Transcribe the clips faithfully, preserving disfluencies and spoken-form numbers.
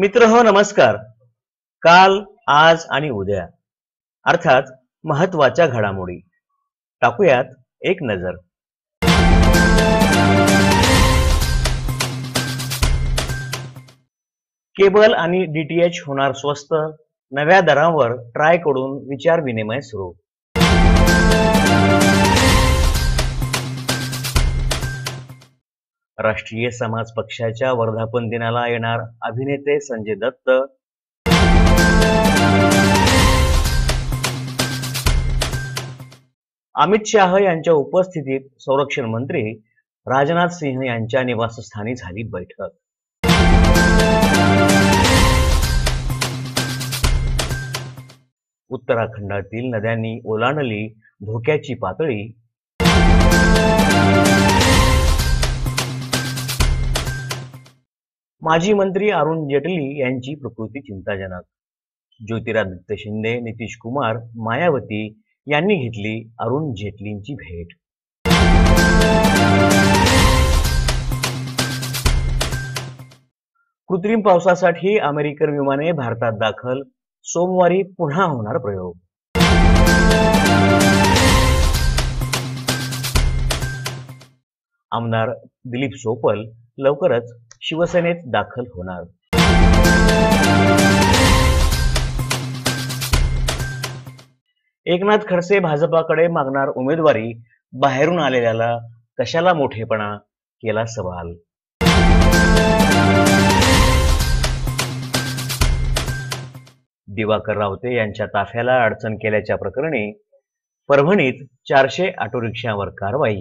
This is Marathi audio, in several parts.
मित्र हो नमस्कार. काल, आज आणि उद्या अर्थात महत्वाच्या घडामोडी टाकूयात एक नजर. केबल आणि डीटीएच होणार स्वस्त, नव्या दरांवर ट्राय कडून विचार विनिमय सुरू. राष्ट्रीय समाज पक्षाच्या वर्धापन दिनाला येणार अभिनेते संजय दत्त. अमित शाह यांच्या उपस्थितीत संरक्षण मंत्री राजनाथ सिंह यांच्या निवासस्थानी झाली बैठक. उत्तराखंडातील नद्यांनी ओलांडली धोक्याची पातळी. माजी मंत्री अरुण जेटली यांची प्रकृती चिंताजनक. ज्योतिरादित्य शिंदे, नितीश कुमार, मायावती यांनी घेतली अरुण जेटलींची भेट. कृत्रिम पावसासाठी अमेरिकन विमाने भारतात दाखल, सोमवारी पुन्हा होणार प्रयोग. आमदार दिलीप सोपल लवकरच शिवसेनेत दाखल होणार. एकनाथ खडसे भाजपाकडे मागणार उमेदवारी, बाहेरून आलेल्याला कशाला मोठेपणा, केला सवाल. दिवाकर रावते यांच्या ताफ्याला अडचण केल्याच्या प्रकरणी परभणीत चारशे ऑटो रिक्षावर कारवाई.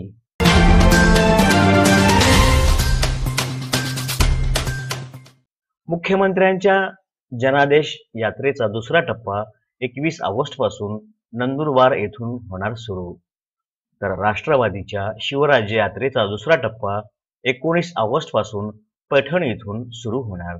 मुख्यमंत्र्यांच्या जनादेश यात्रेचा दुसरा टप्पा एकवीस ऑगस्ट पासून नंदुरबार येथून होणार सुरू, तर राष्ट्रवादीच्या शिवराज्य यात्रेचा दुसरा टप्पा एकोणीस ऑगस्ट पासून पैठण येथून सुरू होणार.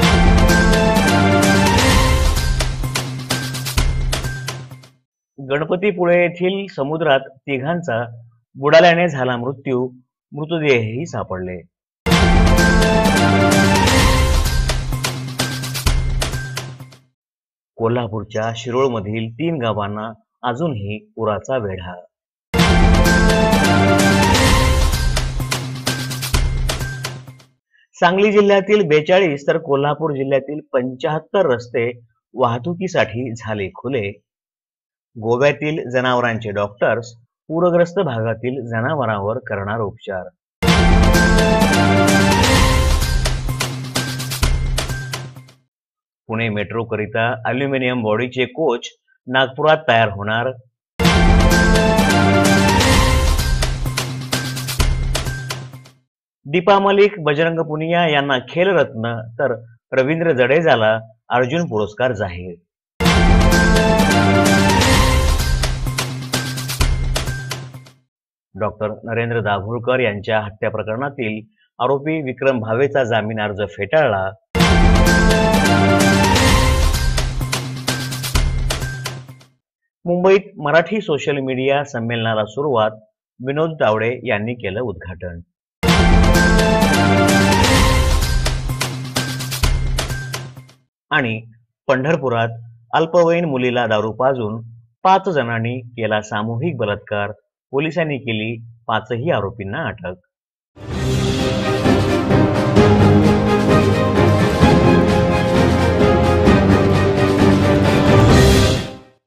गणपतीपुळे येथील समुद्रात तिघांचा बुडाल्याने झाला मृत्यू, मृतदेहही सापडले. कोल्हापूरच्या शिरोळमधील तीन गावांना अजूनही पुराचा वेढा. सांगली जिल्ह्यातील बेचाळीस तर कोल्हापूर जिल्ह्यातील पंचाहत्तर रस्ते वाहतुकीसाठी झाले खुले. गोव्यातील जनावरांचे डॉक्टर्स पूरग्रस्त भागातील जनावरांवर करणार उपचार. पुणे मेट्रो करिता अल्युमिनियम बॉडीचे कोच नागपुरात तयार होणार. दीपा मलिक, बजरंग पुनिया यांना खेलरत्न तर रवींद्र जडेजाला अर्जुन पुरस्कार जाहीर. डॉक्टर नरेंद्र दाभोळकर यांच्या हत्या प्रकरणातील आरोपी विक्रम भावेचा जामीन अर्ज फेटाळला. मुंबईत मराठी सोशल मीडिया संमेलनाला सुरुवात, विनोद तावडे यांनी केलं उद्घाटन. आणि पंढरपुरात अल्पवयीन मुलीला दारू पाजून पाच जणांनी केला सामूहिक बलात्कार, पोलिसांनी केली पाचही आरोपींना अटक.